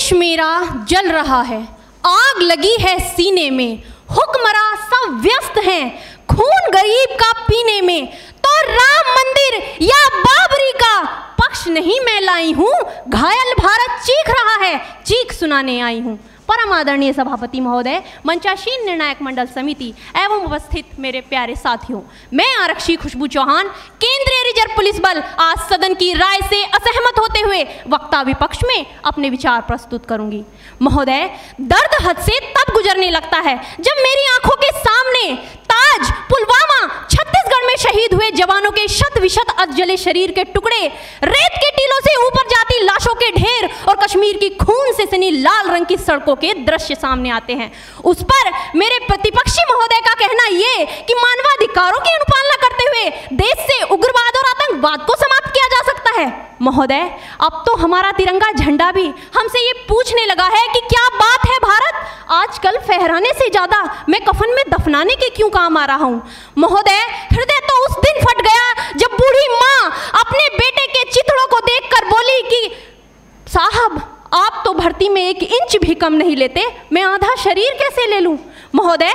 देश मेरा जल रहा है, आग लगी है सीने में, हुक्मरां सब व्यस्त हैं खून गरीब का पीने में, तो राम मंदिर या बाबरी का पक्ष नहीं मैं लाई हूँ, घायल भारत चीख रहा है, चीख सुनाने आई हूँ। परम आदरणीय सभापति महोदय, मंचासीन निर्णायक मंडल समिति एवं उपस्थित मेरे प्यारे साथियों, मैं आरक्षी खुशबू चौहान केंद्रीय रिजर्व पुलिस बल आज सदन की राय से असहमत होते हुए वक्ता विपक्ष में अपने विचार प्रस्तुत करूंगी। महोदय, दर्द हद से तब गुजरने लगता है जब मेरी आंखों के सामने ताज, पुलवामा, छत्तीसगढ़ में शहीद हुए जवानों के शत विशत अधजले शरीर के टुकड़े, रेत के टीलों से ऊपर जाती लाशों के ढेर और कश्मीर की खून से सनी लाल रंग की सड़कों के दृश्य सामने आते हैं। उस पर मेरे प्रतिपक्षी महोदय का कहना ये कि मानवाधिकारों की अनुपालना करते हुए देश से उग्रवाद और आतंकवाद को समाप्त किया जा सकता है। महोदय, अब तो हमारा तिरंगा झंडा भी हमसे ये पूछने लगा है कि क्या बात है भारत, आजकल फहराने से ज्यादा मैं कफन में दफनाने के क्यों काम आ रहा हूँ। महोदय, हृदय तो उस दिन फट गया जब बूढ़ी माँ अपने बेटे के चिथड़ों को देखकर बोली कि साहब, आप तो भर्ती में 1 इंच भी कम नहीं लेते, मैं आधा शरीर कैसे ले लूं। महोदय,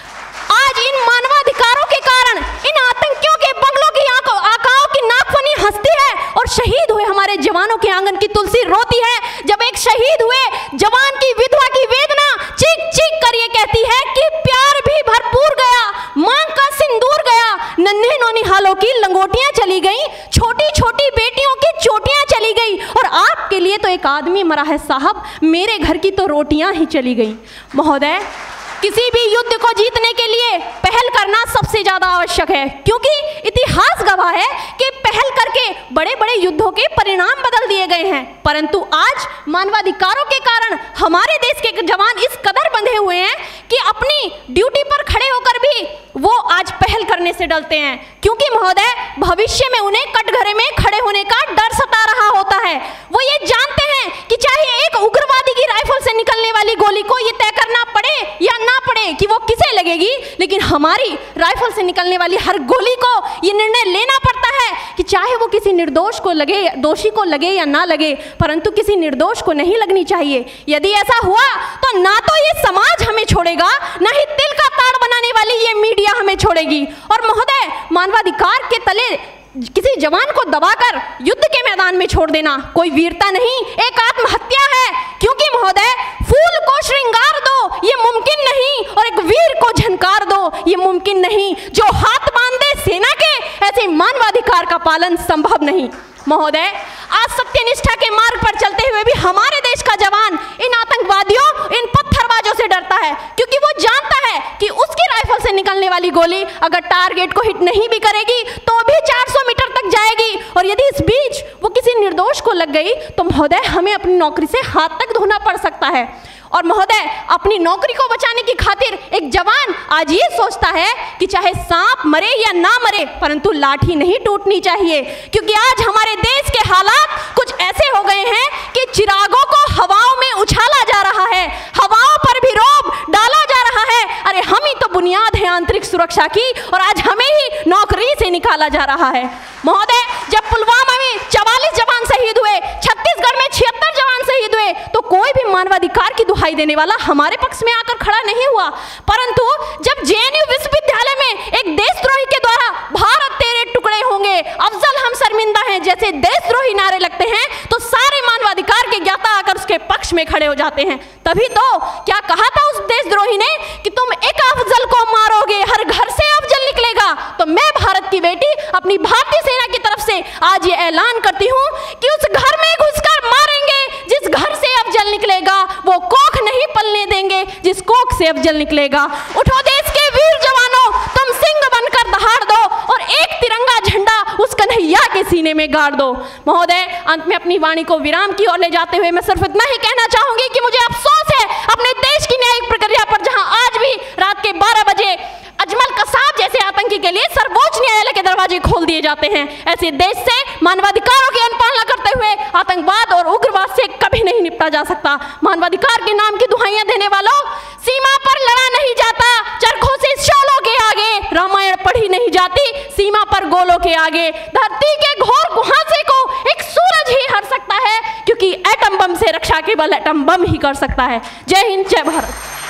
आज इन मानवाधिकारों के कारण इन आतंकियों के बंगलों की आकाओं की नाकफनी हंसती है और शहीद हुए हमारे जवानों के आंगन की तुलसी रोती है। जब एक शहीद हुए जवान की विधवा की वेदना चीख चीख कर ये कहती है कि प्यार भी भरपूर गया, मांग का सिंदूर गया, नन्हे नौनिहालों की लंगोटियां चली गई, छोटी छोटी बेटियों की चोटियां चली गई और आपके लिए तो एक आदमी मरा है साहब, मेरे घर की तो रोटियां ही चली गई। महोदय, किसी भी युद्ध को जीतने के लिए पहल करना सबसे ज्यादा आवश्यक है, क्योंकि इतिहास गवाह है कि पहल करके बड़े बड़े युद्धों के परिणाम बदल दिए गए हैं। परंतु आज मानवाधिकारों के कारण हमारे देश के जवान इस कदर बंधे हुए हैं कि अपनी ड्यूटी पर खड़े होकर भी वो आज पहल करने से डरते हैं, क्योंकि महोदय, भविष्य में उन्हें कटघरे में खड़े होने का डर सता रहा होता है। वो ये जानते हैं कि चाहे एक उग्रवादी की राइफल से निकलने वाली गोली को ये तय करना पड़े या ना पड़े कि वो किसे लगेगी, लेकिन हमारी राइफल से निकलने वाली हर गोली को ये निर्णय लेना पड़ता है कि चाहे वो किसी निर्दोष को लगे, दोषी को लगे या ना लगे, परंतु किसी निर्दोष को नहीं लगनी चाहिए। यदि ऐसा हुआ तो ना तो ये समाज हमें छोड़ेगा, ना ही तिल का ताड़ बनाने वाली ये मीडिया हमें छोड़ेगी। और महोदय, मानवाधिकार के तले किसी जवान को दबाकर युद्ध के मैदान में छोड़ देना कोई वीरता नहीं, एक आत्महत्या है। क्योंकि महोदय, फूल को श्रृंगार दो ये मुमकिन नहीं और एक वीर को झनकार दो ये मुमकिन नहीं। जो हाथ बांध दे सेना के, ऐसे मानवाधिकार का पालन संभव नहीं। महोदय, आज सत्यनिष्ठा के मार्ग पर चलते हुए भी हमारे देश का जवान इन आतंकवादियों, इन पत्थरबाजों से डरता है, क्योंकि वो जानता है कि उसकी राइफल से निकलने वाली गोली अगर टारगेट को हिट नहीं भी करेगी तो भी 400 मीटर तक जाएगी, और यदि इस बीच वो किसी निर्दोष को लग गई तो महोदय, हमें अपनी नौकरी से हाथ तक धोना पड़ सकता है। और महोदय, अपनी नौकरी को बचाने की खातिर एक जवान आज ये सोचता है कि चाहे सांप मरे या ना मरे, परंतु लाठी नहीं टूटनी चाहिए, क्योंकि आज हमारे देश के हालात कुछ ऐसे हो गए हैं कि चिरागों को हवाओं में उछाला जा रहा है, हवाओं पर भी रोब डाला जा रहा है। अरे हम ही तो बुनियाद है आंतरिक सुरक्षा की, और आज हमें ही नौकरी से निकाला जा रहा है। महोदय, जब पुलवामा में 44 जवान शहीद हुए, छत्तीसगढ़ में 76 जवान शहीद हुए, तो कोई भी मानवाधिकार की दुहाई देने वाला हमारे पक्ष में आकर खड़ा नहीं हुआ। परंतु जब जेएनयू विश्वविद्यालय में एक देशद्रोही के द्वारा भारत तेरे टुकड़े होंगे, अफजल हम शर्मिंदा हैं जैसे देशद्रोही नारे लगते हैं, तो सारे मानवाधिकार के ज्ञाता आकर उसके पक्ष में खड़े हो जाते हैं। तभी तो क्या कहा था उस देशद्रोही ने कि तुम एक अफजल को मारोगे, हर घर से अफजल निकलेगा। तो मैं भारत की बेटी अपनी भारतीय सेना की तरफ से आज ये ऐलान करती हूँ कि उस घर में घुसकर मारेंगे जिस घर से अफजल निकलेगा, वो कोख नहीं पलने देंगे जिस कोख से अफजल निकलेगा। उठो देश के वीर जवानों, तुम सिंह बनकर दहाड़ दो और एक तिरंगा झंडा उस कन्हैया के सीने में गाड़ दो। महोदय, अंत में अपनी वाणी को विराम की ओर ले जाते हुए मैं सिर्फ इतना ही कहना चाहूंगी कि मुझे अफसोस है अपने देश की न्यायिक प्रक्रिया पर, जहां आज भी रात के 12 बजे अजमल कसाब जैसे आतंकी के लिए सर्वोच्च न्यायालय के दरवाजे खोल दिए जाते हैं। ऐसे देश से मानवाधिकारों की अनुपालना करते हुए आतंकवाद और उग्रवाद से कभी नहीं निपटा जा सकता। मानवाधिकार के नाम की दुहाइयां देने वालों, सीमा पर लड़ा नहीं जाता चरखों से शोलों के आगे, रामायण पढ़ी नहीं जाती सीमा पर गोलों के आगे। धरती के घोर कुहासे को एक सूरज ही हर सकता है, क्योंकि एटम बम से रक्षा के केवल एटम बम ही कर सकता है। जय हिंद, जय भारत।